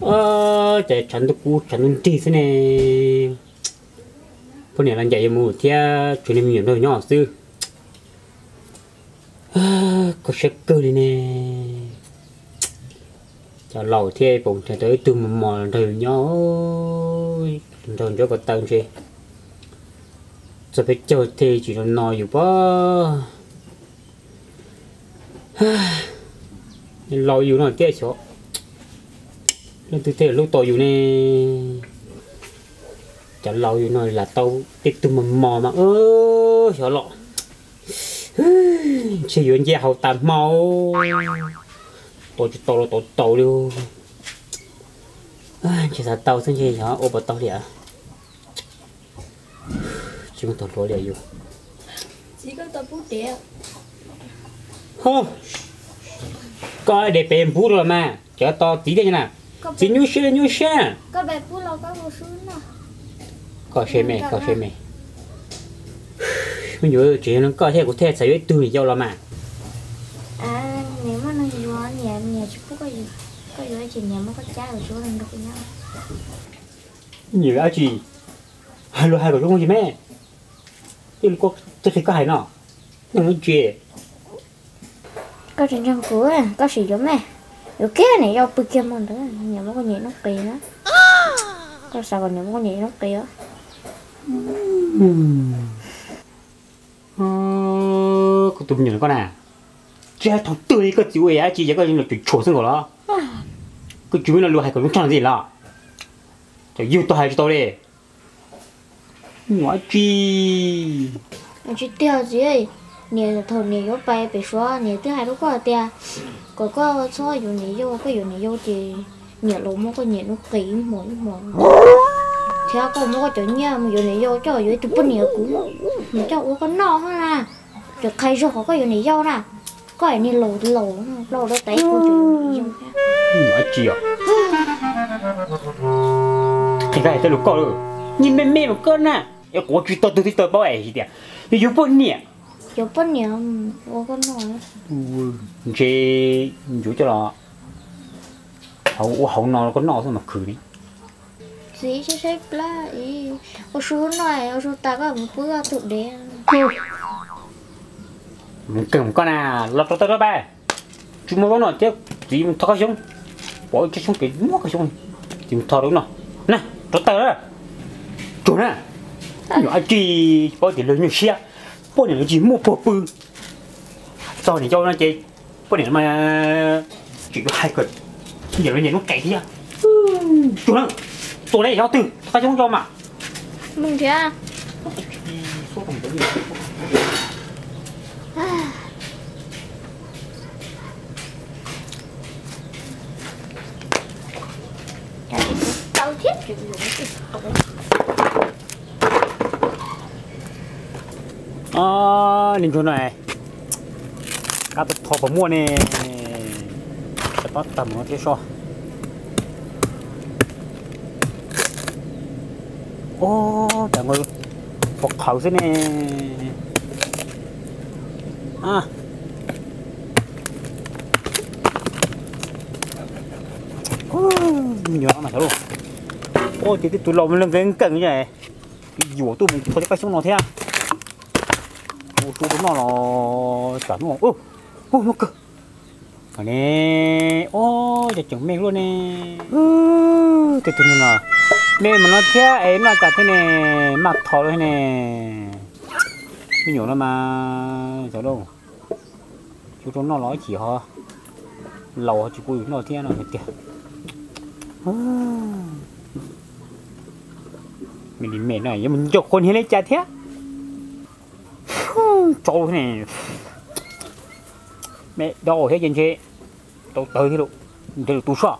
chạy chắn được cú chắn đi thế này phần này là chạy mù theo chuyện em nhiều nơi nhỏ sư có sẽ cơ đi nè cho lầu theo bụng thì tới từ một mòn từ nhỏ rồi cho có tầng gì rồi phải chờ thì chỉ còn nóiอยู่quá lâuอยู่nó tiếc chỗ nên tôi thấy lúc tôiอยู่nè chả lâuอยู่nói là tao tiếp từ một mò mà chỗ lọ chỉอยู่nhà hậu tạm mau tôi chỉ tôi luôn chỉ là tao xin gì hả ô bà tao đi à chỉ có tao lúa đi à chỉ có tao bút đĩa không coi để bèn bút rồi mà cho tao tí đây nè chỉ nhú xe có bè bút lâu có một số nào có xe mày bây giờ chỉ nó có thể có thể sẽ từ này rồi mà à nếu mà nó vô nhà chú có gì chỉ nhà mới có trái ở chỗ này được nhau nhiều á chị hai loại đúng không chị mẹ thì có tôi thấy có hai nọ nhưng nó chuyện có trên trang của có gì giống này rồi cái này do bự kia mà đó nhà mới có nhẹ nó kỳ nữa có sao còn nhà mới có nhẹ nó kỳ á có tụi mình con à cha thằng tươi cái chú ấy chị cái là chuyện chua xương của nó cái chú nó lừa hay còn lúc chẳng gì là cho yêu tôi hay cho tôi đi nói chi tiêu gì ấy nhiều thầu nhiều bay bị xóa nhiều thứ hai lúc có tiêu còn có số dù nhiều thì nhiều lúc mới có nhiều nó kỹ mỗi theo con mới có chỗ nhà mà dù nhiều cho dưới tụi bên nhiều cũng mà cho có no hơn à rồi khai rồi có dù nhiều nè có ai nên lầu đó tay của chú nói chi à thì cái tôi lúc coi rồi nhìn mềm một con nè em có chuyện tôi bảo ấy gì đấy thì yêu bên nhỉ yêu bên nhỉ có nói chị chú cho nó hậu nó có nó thôi mà khử đi gì chứ xếp là ý ở số này ở số ta có một bữa tụt đen cầm con à lọt tới ba chúng mới có nói chứ gì mình thò xuống bỏ cái xuống cái mua cái xuống thì mình thò đúng nào nè tới đó chỗ nè nhỏ chi bỏ tiền lớn như xe bỏ tiền gì mua bộ bự sau này cho nó chơi bỏ tiền mà chỉ có hai cái giờ nó nhìn nó cày thế chỗ nè chỗ này giao từ ta xuống cho mà mừng chưa tao thiết chuyện nhìn chỗ này các tôi thò vào mua nè sẽ bắt tầm nó thế sao trời ơi phục khẩu thế nè nhiều lắm mà thôi thì cái tụi lồng lên cái cẩn như này cái dũa tụi mình có cái xuống nó thế à xuống nó chả đúng không nó cơ nè giờ chẳng mẹ luôn nè từ từ nào mẹ mà nó thế em là cả thế này mặc thò rồi nè cái nhỏ nó mà cháu đâu chú nó nói chỉ ho lầu chỉ cùi nó thế nào kìa mình đi mẹ này mình chọc con hết lấy cha thế trâu thế này mẹ đâu hết trên xe tôi tới thế được tôi sợ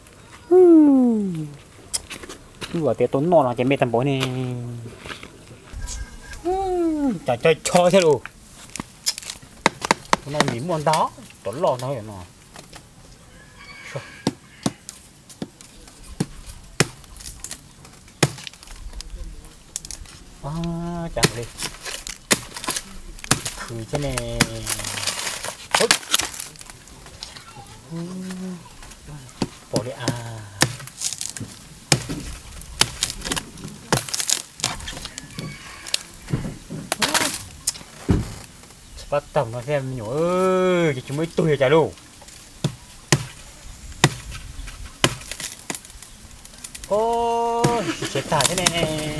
vừa té tốn non là chạy mẹ tầm bối này trời trời cho thế luôn nó mím con đó tốn lò nó nó chẳng đi thử cho này bỏ đi bắt tầm nó xem nhỏ ơi cái chúng mới tôi trả luôn ô chết tả thế này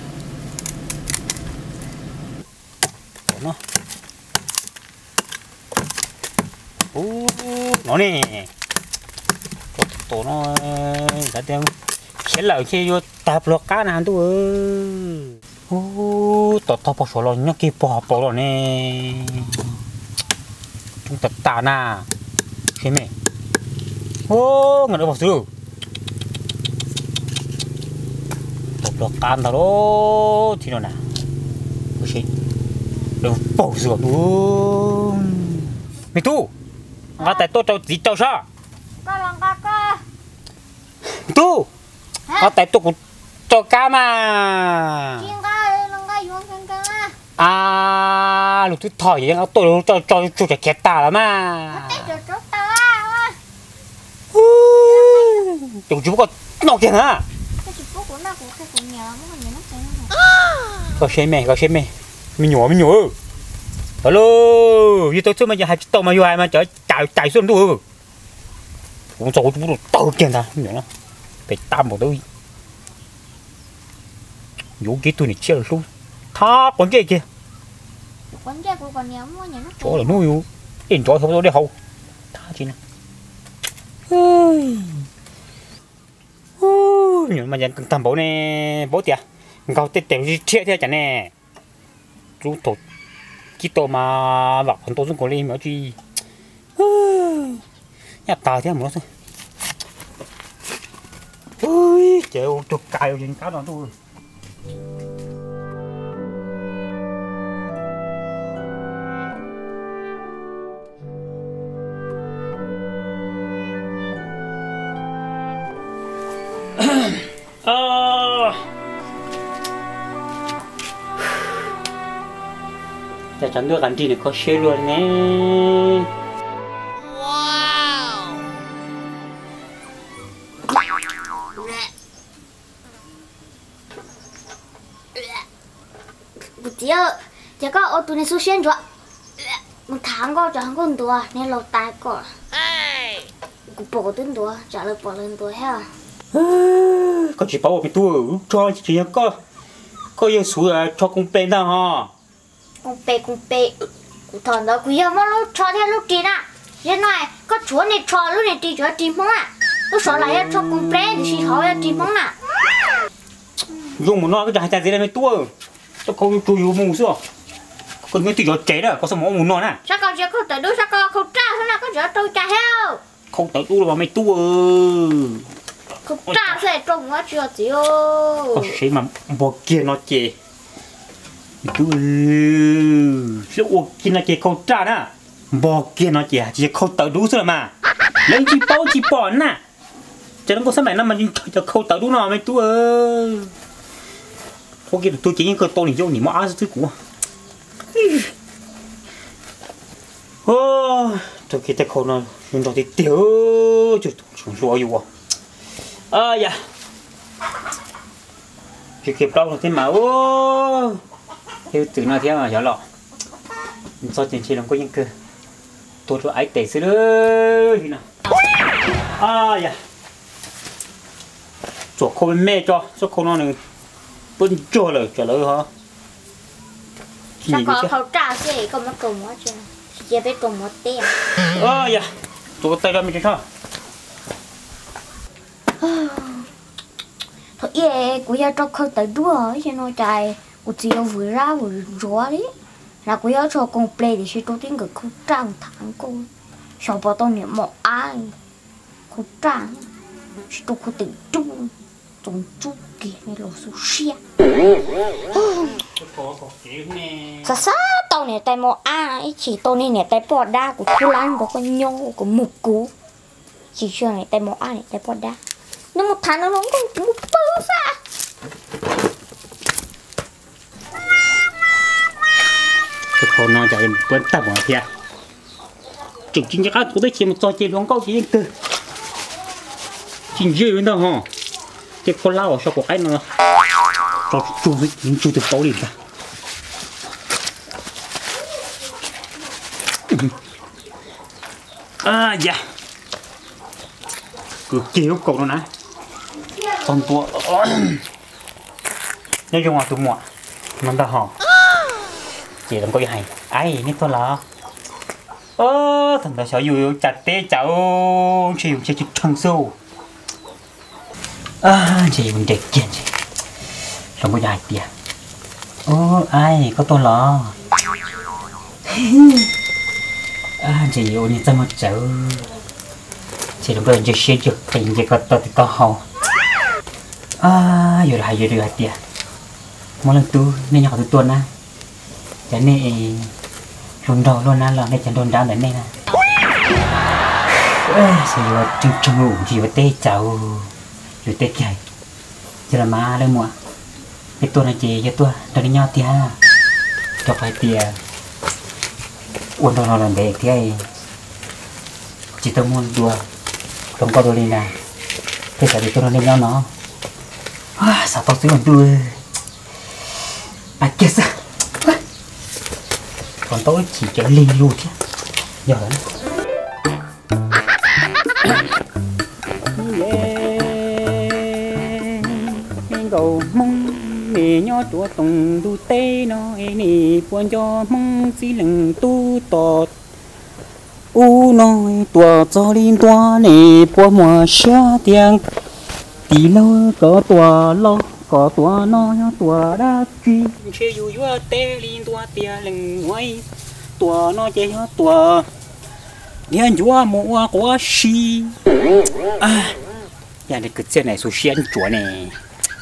nó nó nè tổ nó đã đem chết lại khi vô tạp lọt cá nào tôi tổ bỏ số lo nhóc kia bỏ rồi nè chúng ta tả na thế mày người nó bỏ xuống tạp lọt cá nào đó thì nó nè ôi đừng bỏ rửa luôn mày tu ngã tại tôi gì tao sao có lòng ca tu ngã tại tôi cũng cho cá mà chiên ca lòng ca dùng chân ca à lúc thứ thỏi vậy tôi cho cái kẹt ta lắm mà chúng chú có nọ kìa hả có xem mày mình nhỏ alo như tôi mà giờ hai tàu mà dài mà chở chạy xuống tôi cũng rồi chúng tàu kìa ta nhỏ nó phải tam một đôi vô cái tôi này chết rồi luôn tha con kia của con nhắm mua nhà nó chỗ là nuôi in chỗ không có để hậu tha chi nè nhưng mà dần cần tầm bố nè bố tiệt gạo tết tết chết thế chẳng nè chú tổ chỉ tổ mà vào phần tổ xuống cổ lên mà chi nhà tài thế mà nó thôi ôi chèo chụp cài vào cá đó thôi chắc chắn được ăn gì này có xe luôn nè chị ơi chắc có ô tô này xuất hiện rồi một tháng có chẳng có tuổi nên lâu tài có cũng bỏ tên tuổi trả lời bỏ lên tuổi ha có chỉ bảo mình tuổi cho chỉ có yêu suối cho công bên đó ha công bê cụ thằng đó quý mà lúc cho theo lúc đi nè thế này có chúa này cho lúc này đi cho tìm không à lúc sợ lại cho công bê thì chỉ hỏi tìm không nè dùng một nó cái chả gì đây mấy tuổi tôi không chui vô mùng xưa còn cái tụi trẻ đó có sao mỏ một non à sao con chưa không tới đâu sao con không tra thế nào có giờ tôi tra heo không tới tu là mấy tuổi không tra sẽ trông nó chưa chị ơi có gì mà bỏ kia nó chê tu sẽ uống kia nó chê không tra nè bỏ kia nó chê chỉ không tới đủ rồi mà lấy chỉ bỏ nè cho nó có sao mày nó mà cho không tới đủ nào mấy tuổi không kia tôi chỉ những cái to này vô nhỉ mà thứ của tôi kia tay khâu nó dùng đầu thì tiêu chứ chúng số yêu à dạ chỉ kịp đâu thế mà theo từ nào thế mà hiểu lọ do tiền chi làm có những cơ tôi cho ấy tệ xứ nữa thì nào à dạ chỗ khâu mẹ cho số khâu nó này vẫn cho lời trả lời hả sao có khẩu trang gì không nó cùng quá chưa chỉ biết cùng một tiền dạ tôi tay ra mình cho thôi ye cô ya cho khẩu tới đua cho nó chạy cô chỉ có vừa ra vừa rúa đấy là cô ya cho con play thì chỉ tôi tiếng cái khẩu trang thằng cô sau bao tôi niệm một ai khẩu trang chỉ tôi có tình trung trong chút kia này lột số xe sao tao này tay mò ai chỉ tao này tay bò đa của cô lan của con nhông của mục cú chỉ chưa này tay mò ai này tay bò đa nhưng một tháng nó không có một bơ ra cái con nó chạy vẫn tập ở kia chụp chính các tôi thấy chỉ một trò chơi bóng câu chỉ từ chính dưới bên đó hả cái con lao ở sau của cái nữa cho chú từ tàu đi ra dạ cứ kéo cậu nó nè con tua nếu dùng vào tụi mọ nó đã hò chỉ làm có gì hay ai nít tôi là thằng ta sợ vui chặt té cháu chỉ dùng chỉ thằng sâu chỉ mình đẹp chuyện gì làm có gì hay tiệt ai có tôi lo chỉ ôn như một cháu chỉ lúc đó chỉ xé được thành chỉ có tôi thì có hậu giờ là giờ được tiệt một lần tu nên nhỏ tu tuần á cho nên luôn đầu luôn á là nên chẳng đồn đau đến đây nè chỉ là chung ngủ chỉ là tê cháu rồi tê chạy chỉ là má lên mua cái tuần này chỉ cho tôi đừng đi nhau tiệt cho phải tiệt uốn đầu nó làm đẹp thì ai chỉ tôi muốn đùa không có đùa đi nè thế sao thì tôi nó lên nhau nó sao tao xíu còn tôi kia sao còn tôi chỉ cho lên luôn chứ giờ đó cầu mong để nhỏ chúa tùng tu tê nó nè buồn cho mong xí lừng tu tọt nói tua cho linh tua nè buồn mùa xa tiếng tí lâu có tua lo có tua nó tua đã chi chơi dù vừa tê linh tua tia lừng ngoài tua nó chơi tua điên chúa mua quá xí nhà này cứ chơi này số xiên chúa này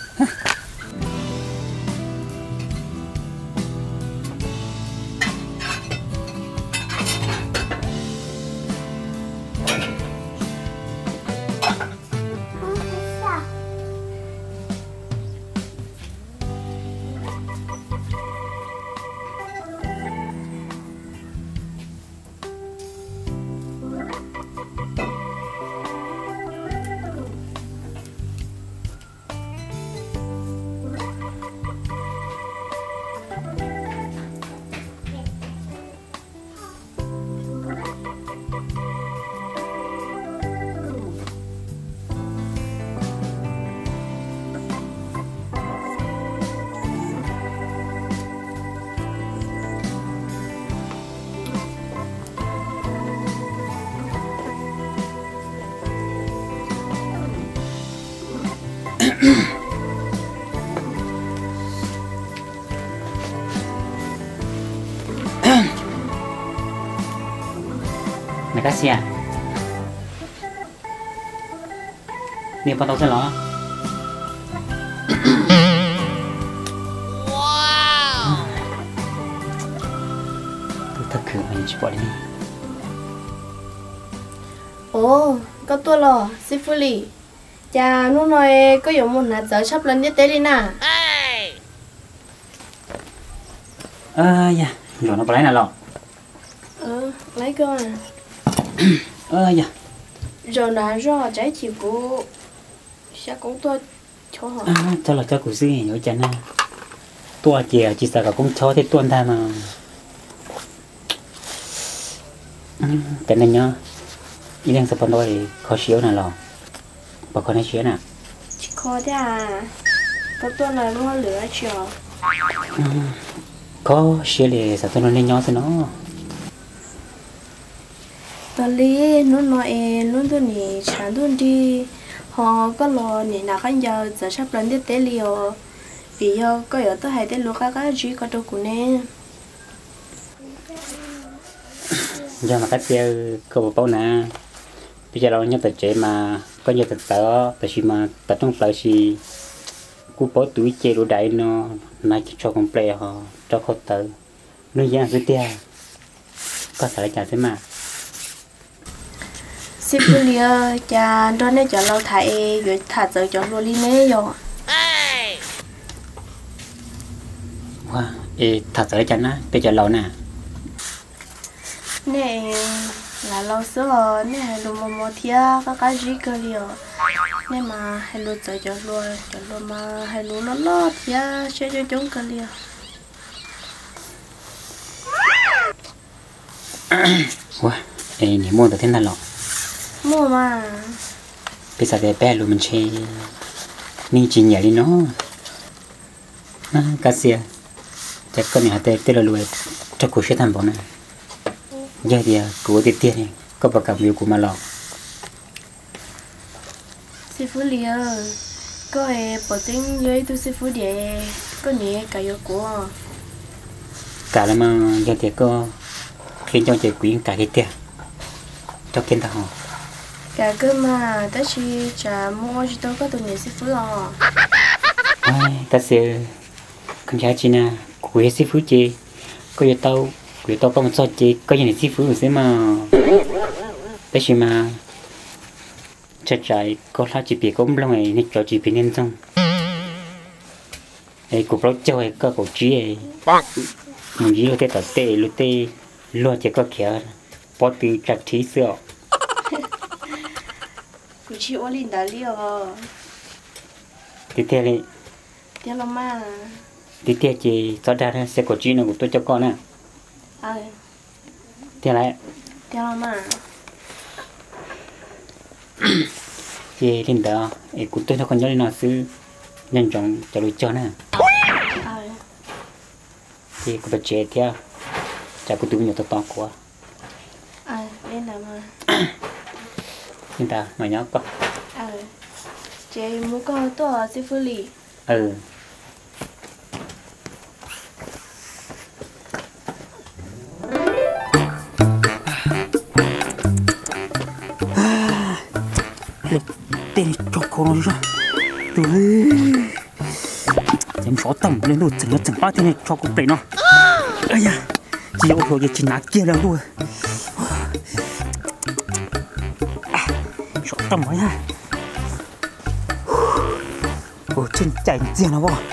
Makasih ya. Ini apa tahu saya loh? Wow. Tôi thật sự anh chỉ bỏ đi. Có tôi lo, sư phụ lì. Cha nó nói có dùng một nát giờ sắp lên như thế đi nè. Dạ, rồi nó có lấy nào lọ? Lấy cơ nè. Dạ. Rồi nè, rồi trái chiều của sao cũng tôi cho họ. Cho là cho cụ sư nhớ chân à. Tua chè chỉ sợ cả cũng cho thế tuần ta mà. Cái này nhá. Ý đang sắp đôi khó xíu nè lọ. Bà con nói xíu nè. Chỉ khó thế à. Có tuần là nó lửa chiều. Có xíu thì sao tôi nói lên nhỏ cho nó. Tao lý nó nói nó tôi nè sáng tôi đi họ có lo nè nào khán giờ giờ sắp lên đến tế liều vì do có ở tôi hay tế lúa các chỉ có đâu cũng nè giờ mà cách chơi câu bao nè bây giờเราnhớ tới chế mà có nhiều thực tớ tại vì mà tập trong lại thì cú bỏ túi chơi đồ đại nó nay cho con play họ cho họ tự nó giang dưới tia có thể là trả thế mà xếp lia cha đó nên cho lâu thải rồi thả giờ cho lô li nè rồi thật sự cho nó bây giờ lâu nè nè là lâu xưa nè hay luôn một thia các cái gì cơ liều nè mà hay luôn giờ cho luôn mà hay luôn nó lót thia sẽ cho chúng cơ liều ê nhỉ mua được thế nào lọ mua mà bây giờ để bé luôn mình chơi ni chỉ nhảy đi nó cá xia chắc con này hạt tê là lùi cho cô sẽ tham bảo này giờ thì cô tiết tiết này có bảo cảm việc của mà lọ sư phụ liền có ai bảo tính với tôi sư phụ để có nhẹ cả yêu của cả là mà giờ thì có khiến cho chị quyến cả cái tiền cho kiến ta họ cả cơ mà ta chỉ trả mua cho tôi có tụi nhẹ sư phụ à ta sẽ không trả chi nè của sư phụ chị có giờ tao có một số chị có gì này sư phụ sẽ mà ta chỉ mà chắc trái có là chỉ biết có lâu này nên cho chỉ biết nên xong ấy cục lót chơi có cổ trí ấy mình chỉ có thể lúc tê lo chỉ có kia bỏ từ chặt thí sữa cụ chỉ ô linh đã liều tiếp theo đi tiếp lắm mà tiếp theo chị cho ra sẽ có trí nào của tôi cho con nè tiếp lại tiếp lắm mà chị linh đó ấy của tôi cho con nhớ nào xứ nhanh chóng cho lối cho nè thì có phải chế theo chả có túi nhiều to quá lên nào mà linh ta mà nhớ con chế mua con to sư phụ lì tên cho con rồi tôi em xóa tầm lên rồi chẳng ba thế này cho con bé nó ây da chỉ ô tô chỉ nát kia đâu rồi xóa tầm ấy ha ôi chân chạy tiền nào bỏ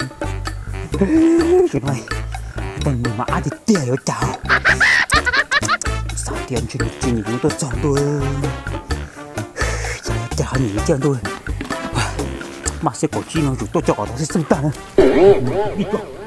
chuyện này tên mình mà ai thì tiền rồi chào sao tiền chuyện gì cũng tôi chọn tôi chả nhìn thấy chân tôi mà sẽ có chi nó chúng tôi cho nó sẽ xứng tàn đi